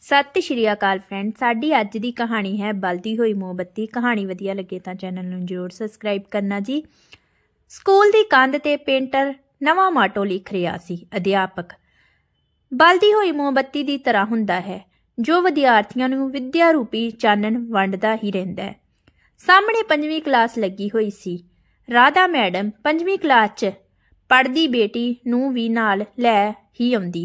सत श्री अकाल फ्रेंड, साडी अज दी कहानी है बलदी हुई मोमबत्ती। कहानी वधिया लगे तो चैनल नूं जरूर सबसक्राइब करना जी। स्कूल दी कंध ते पेंटर नवां माटो लिख रहा सी। अध्यापक बलदी हुई मोमबत्ती दी तरह हुंदा है जो विद्यार्थियों नूं विद्या रूपी चानण वंडदा ही रहिंदा है। सामने 5वीं क्लास लगी हुई सी। राधा मैडम 5वीं क्लास च पढ़दी बेटी नूं भी नाल लै ही आउंदी।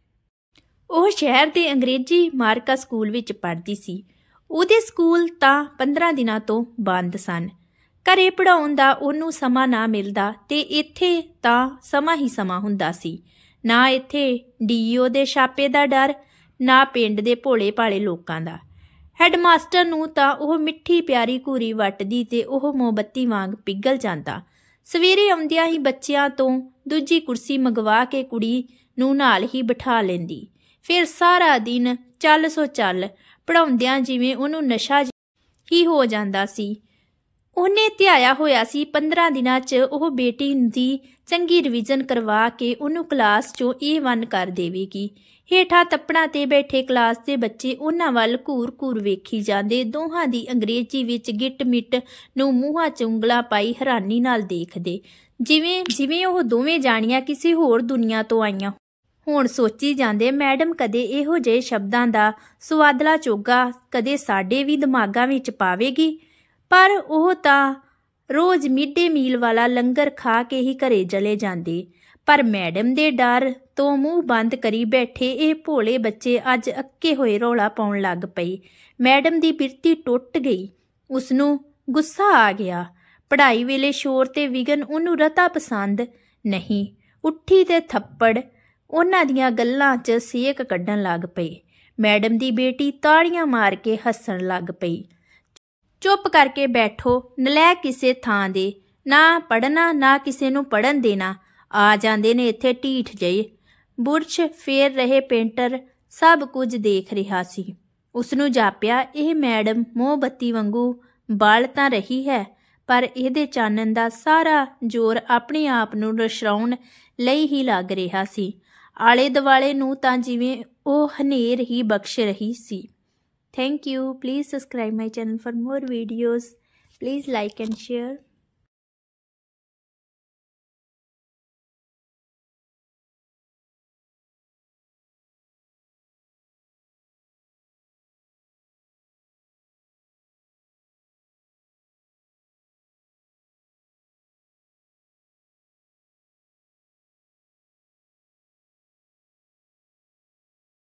ਉਹ ਸ਼ਹਿਰ ਦੇ ਅੰਗਰੇਜ਼ੀ ਮਾਰਕਾ ਸਕੂਲ ਵਿੱਚ ਪੜ੍ਹਦੀ ਸੀ। ਉਹਦੇ ਸਕੂਲ ਤਾਂ 15 ਦਿਨਾਂ ਤੋਂ ਬੰਦ ਸਨ। ਘਰੇ ਪੜ੍ਹਾਉਣ ਦਾ ਉਹਨੂੰ ਸਮਾਂ ਨਾ ਮਿਲਦਾ ਤੇ ਇੱਥੇ ਤਾਂ ਸਮਾਂ ਹੀ ਸਮਾਂ ਹੁੰਦਾ ਸੀ। ਨਾ ਇੱਥੇ ਡੀਓ ਦੇ ਛਾਪੇ ਦਾ ਡਰ, ਨਾ ਪਿੰਡ ਦੇ ਭੋਲੇ ਭਾਲੇ ਲੋਕਾਂ ਦਾ। ਹੈਡਮਾਸਟਰ ਨੂੰ ਤਾਂ ਉਹ ਮਿੱਠੀ ਪਿਆਰੀ ਘੂਰੀ ਵੱਟਦੀ ਤੇ ਉਹ ਮੋਮਬੱਤੀ ਵਾਂਗ ਪਿਘਲ ਜਾਂਦਾ। ਸਵੇਰੇ ਆਉਂਦਿਆਂ ਹੀ ਬੱਚਿਆਂ ਤੋਂ ਦੂਜੀ ਕੁਰਸੀ ਮੰਗਵਾ ਕੇ ਕੁੜੀ ਨੂੰ ਨਾਲ ਹੀ ਬਿਠਾ ਲੈਂਦੀ। ਫਿਰ ਸਾਰਾ ਦਿਨ ਚੱਲ ਸੋ ਚੱਲ ਪੜ੍ਹਾਉਂਦਿਆਂ ਜਿਵੇਂ ਉਹਨੂੰ ਨਸ਼ਾ ਹੀ ਹੋ ਜਾਂਦਾ ਸੀ। ਉਹਨੇ ਧਿਆਇਆ ਹੋਇਆ ਸੀ 15 ਦਿਨਾਂ 'ਚ ਉਹ ਬੇਟੀ ਦੀ ਚੰਗੀ ਰਿਵੀਜ਼ਨ ਕਰਵਾ ਕੇ ਉਹਨੂੰ ਕਲਾਸ 'ਚੋਂ A1 ਕਰ ਦੇਵੇਗੀ। ਹੇਠਾਂ ਤੱਪੜਾਂ 'ਤੇ ਬੈਠੇ ਕਲਾਸ ਦੇ ਬੱਚੇ ਉਹਨਾਂ ਵੱਲ ਘੂਰ-ਘੂਰ ਵੇਖੀ ਜਾਂਦੇ। ਦੋਹਾਂ ਦੀ ਅੰਗਰੇਜ਼ੀ ਵਿੱਚ ਗਿੱਟ-ਮਿੱਟ ਨੂੰ ਮੂੰਹਾਂ 'ਚ ਉਂਗਲਾਂ ਪਾਈ ਹੈਰਾਨੀ ਨਾਲ ਦੇਖਦੇ, ਜਿਵੇਂ ਉਹ ਦੋਵੇਂ ਜਾਣੀਆਂ ਕਿਸੇ ਹੋਰ ਦੁਨੀਆ ਤੋਂ ਆਈਆਂ। ਹੁਣ ਸੋਚੀ ਜਾਂਦੇ, ਮੈਡਮ ਕਦੇ ਇਹੋ ਜਿਹੇ ਸ਼ਬਦਾਂ ਦਾ ਸੁਆਦਲਾ ਚੋਗਾ ਕਦੇ ਸਾਡੇ ਵੀ ਦਿਮਾਗਾਂ ਵਿੱਚ ਪਾਵੇਗੀ। ਪਰ ਉਹ ਤਾਂ ਰੋਜ਼ ਮਿਡ-ਡੇ ਮੀਲ ਵਾਲਾ ਲੰਗਰ ਖਾ ਕੇ ਹੀ ਘਰੇ ਚਲੇ ਜਾਂਦੇ। ਪਰ ਮੈਡਮ ਦੇ ਡਰ ਤੋਂ ਮੂੰਹ ਬੰਦ ਕਰੀ ਬੈਠੇ ਇਹ ਭੋਲੇ ਬੱਚੇ ਅੱਜ ਅੱਕੇ ਹੋਏ ਰੌਲਾ ਪਾਉਣ ਲੱਗ ਪਏ। ਮੈਡਮ ਦੀ ਬਿਰਤੀ ਟੁੱਟ ਗਈ। ਉਸਨੂੰ ਗੁੱਸਾ ਆ ਗਿਆ। ਪੜ੍ਹਾਈ ਵੇਲੇ ਸ਼ੋਰ ਤੇ ਵਿਘਨ ਉਹਨੂੰ ਰਤਾ ਪਸੰਦ ਨਹੀਂ। ਉੱਠੀ ਤੇ ਥੱਪੜ ਉਹਨਾਂ ਦੀਆਂ ਗੱਲਾਂ 'ਚ ਸੇਕ ਕੱਢਣ ਲੱਗ ਪਏ। ਮੈਡਮ ਦੀ ਬੇਟੀ ਤਾੜੀਆਂ ਮਾਰ ਕੇ ਹੱਸਣ ਲੱਗ ਪਈ। ਚੁੱਪ ਕਰਕੇ ਬੈਠੋ, ਨਲਾਇਕ ਕਿਸੇ ਥਾਂ ਦੇ। ਨਾ ਪੜ੍ਹਨਾ ਨਾ ਕਿਸੇ ਨੂੰ ਪੜ੍ਹਨ ਦੇਣਾ। ਆ ਜਾਂਦੇ ਨੇ ਇੱਥੇ ਢੀਠ ਜਿਹੇ। ਬੁਰਸ਼ ਫੇਰ ਰਹੇ ਪੇਂਟਰ ਸਭ ਕੁਝ ਦੇਖ ਰਿਹਾ ਸੀ। ਉਸਨੂੰ ਜਾਪਿਆ ਇਹ ਮੈਡਮ ਮੋਮਬੱਤੀ ਵਾਂਗੂ ਬਲ ਤਾਂ ਰਹੀ ਹੈ, ਪਰ ਇਹਦੇ ਚਾਨਣ ਦਾ ਸਾਰਾ ਜ਼ੋਰ ਆਪਣੇ ਆਪ ਨੂੰ ਰਛਾਉਣ ਲਈ ਹੀ ਲੱਗ ਰਿਹਾ ਸੀ। ਆਲੇ ਦੁਆਲੇ ਨੂੰ ਤਾਂ ਜਿਵੇਂ ਉਹ ਹਨੇਰ ਹੀ ਬਖਸ਼ ਰਹੀ ਸੀ। Thank you. Please subscribe my channel for more videos. Please like and share.